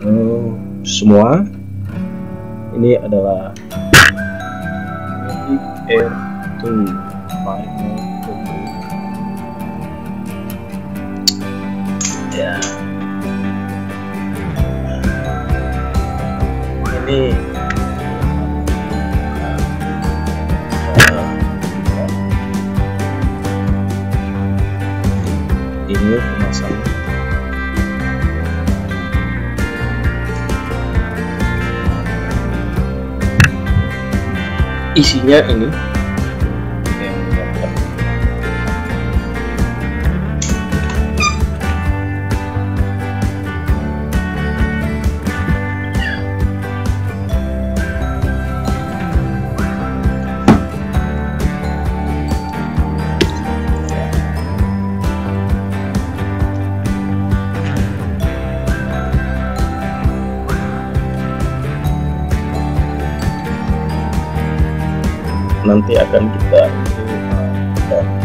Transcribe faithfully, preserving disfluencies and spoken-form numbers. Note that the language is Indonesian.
uh, semua. Ini adalah Mavic Air dua final combo ya. Ini uh, ini kemasannya. Isinya ini yang didapat. Nanti akan kita itu uh,